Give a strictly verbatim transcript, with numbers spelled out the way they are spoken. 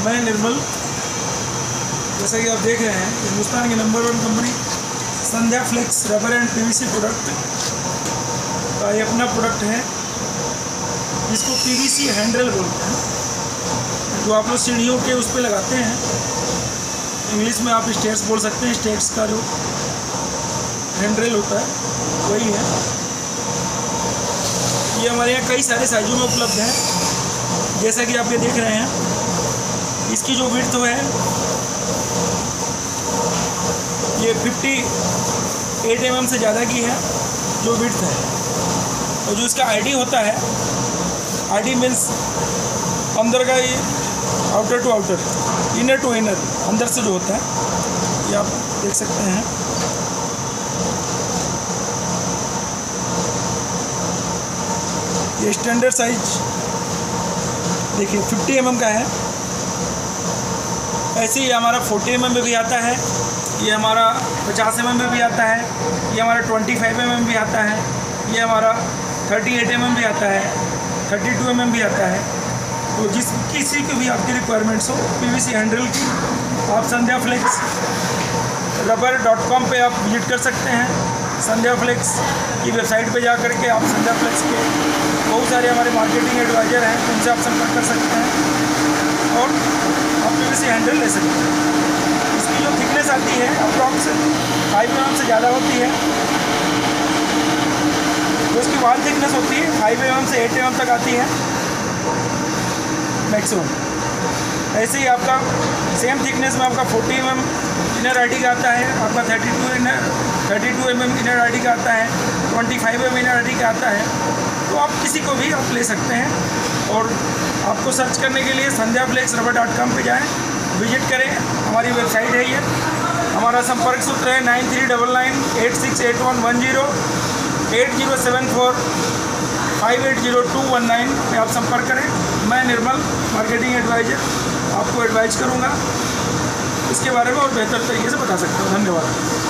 मैं निर्मल। जैसा कि आप देख रहे हैं, हिंदुस्तान की number one company Sandhya flex rubber and PVC product का ये अपना प्रोडक्ट है, जिसको पीवीसी हैंडल बोलते हैं, जो आप लोग सीढ़ियों के उस पर लगाते हैं। इंग्लिश में आप स्टेयर्स बोल सकते हैं। स्टेयर्स का जो हैंडल होता है वही है। ये हमारे यहाँ कई सारे साइजों में उपलब्ध है। जैसा कि आप ये देख रहे हैं, इसकी जो विड्थ है ये अट्ठावन एम एम से ज़्यादा की है जो विड्थ है। और जो इसका आईडी होता है, आईडी मीन्स अंदर का, ये outer to outer, inner to inner, अंदर से जो होता है, ये आप देख सकते हैं। ये स्टैंडर्ड साइज देखिए पचास एम एम का है। ऐसे ही हमारा चालीस एम एम में भी आता है, ये हमारा पचास एम एम में भी आता है, ये हमारा पच्चीस एम एम भी आता है, ये हमारा अड़तीस एम एम भी आता है, बत्तीस एम एम भी आता है। तो जिस किसी की भी आपकी रिक्वायरमेंट्स हो पीवीसी हैंडल की, आप Sandhya flex rubber dot com पर आप विजिट कर सकते हैं। संध्या फ्लेक्स की वेबसाइट पे जा करके आप संध्या फ्लेक्स के बहुत सारे हमारे मार्केटिंग एडवाइज़र हैं, उनसे आप संपर्क कर सकते हैं और आप पीवीसी हैंडल ले सकते हैं। इसकी जो थिकनेस आती है अप्रॉक्स फाइव एम एम से ज़्यादा होती है। जो इसकी वाल थिकनेस होती है फाइव एम एम से एट एम एम तक आती है मैक्सिमम। ऐसे ही आपका सेम थिकनेस में आपका चालीस एम एम इनर आईडी का आता है, आपका बत्तीस इनर बत्तीस एम एम इनर आईडी का आता है, पच्चीस एम एम इनर आईडी का आता है। तो आप किसी को भी आप ले सकते हैं। और आपको सर्च करने के लिए Sandhya flex rubber dot com पर जाएँ, विजिट करें। हमारी वेबसाइट है ये। हमारा संपर्क सूत्र है nine three double nine eight six eight one one zero eight zero seven four five eight zero two one nine में आप संपर्क करें। मैं निर्मल, मार्केटिंग एडवाइज़र, आपको एडवाइज करूँगा, इसके बारे में और बेहतर तरीके से बता सकता हूँ। धन्यवाद।